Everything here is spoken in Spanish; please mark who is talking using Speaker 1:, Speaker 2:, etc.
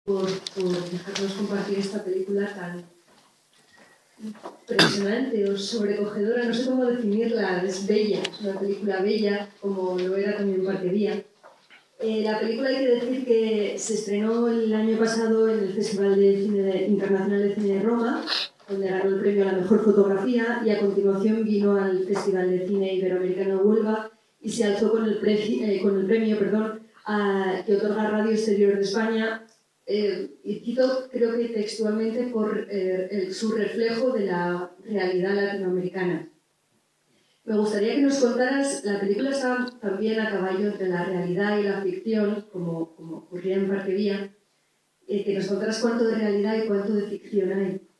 Speaker 1: por dejarnos compartir esta película tan impresionante o sobrecogedora, no sé cómo definirla, es bella, es una película bella, como lo era también Parquería. La película hay que decir que se estrenó el año pasado en el Festival de Cine Internacional de Cine de Roma, donde ganó el premio a la mejor fotografía, y a continuación vino al Festival de Cine Iberoamericano de Huelva y se alzó con el premio que otorga Radio Exterior de España, y cito, creo que textualmente, por su reflejo de la realidad latinoamericana. Me gustaría que nos contaras, la película está también a caballo entre la realidad y la ficción, como ocurría en Parquería, que nos contaras cuánto de realidad y cuánto de ficción hay.